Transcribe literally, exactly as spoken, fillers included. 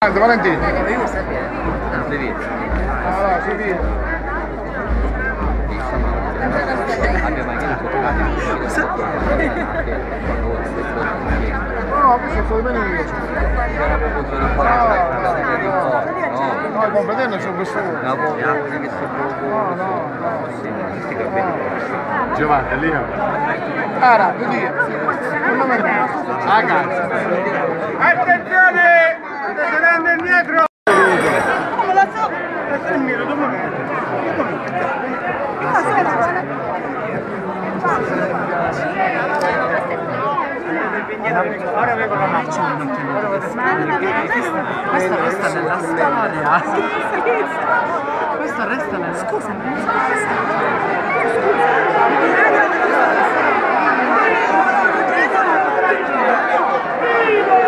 Valentino. Io sapevo. Ah, vedi. Allora, si vede. Abbiamo anche la No, questo sto venendo. No, i competenti sono questo. No, no, no. Giovanni, è lì. Cara, vedi. Ah, cazzo. Attenzione! State andando indietro! Come la so? Questo è il mio, dove è? Ora vengo la macchina. Questo resta nella storia. Questo resta nella storia. Scusa.